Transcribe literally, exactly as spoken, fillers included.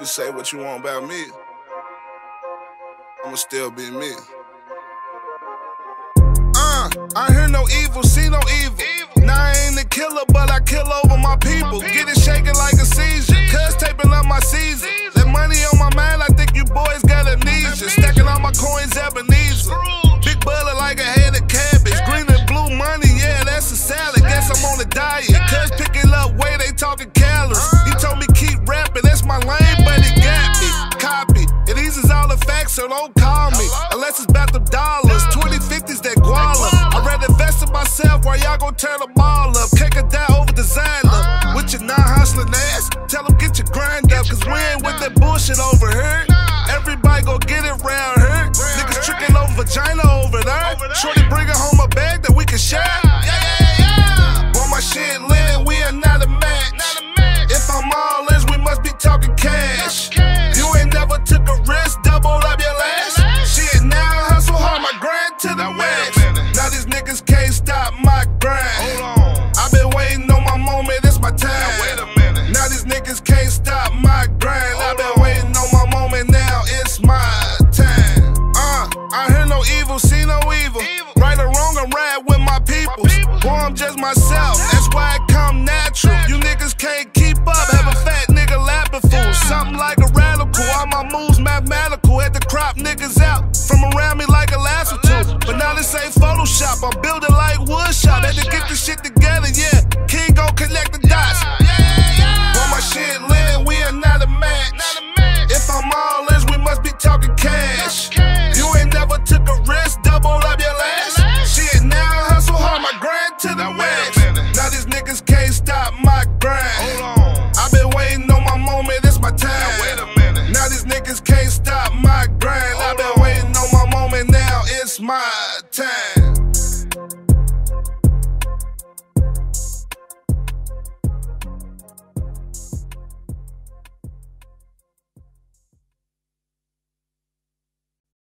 can say what you want about me, I'ma still be me. Uh, I hear no evil, see no evil. Now I ain't the killer, but I kill over my people. Get it shaking like a seizure, cuz taping up my season. That money on my mind, I think you boys got amnesia. Stacking all my coins, Ebenezer. Big bullet like a head of cabbage. Green and blue money, yeah, that's a salad. Guess I'm on a diet, cuz picking up weight, they talking calories. He told me keep rapping, that's my lane, but he got me. Copy, and these is all the facts, so don't call me unless it's about them dollars. twenty fifties, that guala. I'd rather invest in myself while y'all gon' turn the ball up. Kick a die over designer with your non-hustling ass. Tell them get your grind up, cause we ain't with that bullshit over here. Everybody gon' get it round here. Niggas tricking over vagina over there. Shorty bringing home a bag that we can share. Yeah, yeah, yeah. Want my shit lit, we are not a match. If I'm all in, we must be talking cash. You ain't never took a risk, doubled up your last. Shit, now I hustle hard, my grind to the max. Now these niggas can't stop my grind. I've been waiting on my moment, it's my time. Now these niggas can't stop my grind. I've been waiting on my moment, now it's my time. Uh, I hear no evil, see no evil. Right or wrong, I'm ride with my peoples. Boy, I'm just myself, that's why I come natural. You niggas can't keep up, have a fat nigga lapping fool. Something like a radical, all my moves mathematical. Had to crop niggas out from around me like a lasso tool. But now this ain't Photoshop, I'm building like woodshop. Had to get this shit together, yeah. King gon' connect the dots. Want my shit lit, we are not a match. If I'm all in, we must be talking cash. You ain't never took a risk, doubled up your last. Shit, now I hustle hard, my grind to the max. Now these niggas can't stop my grind. I've been waiting on my moment, it's my time. Now these niggas can't stop my grind.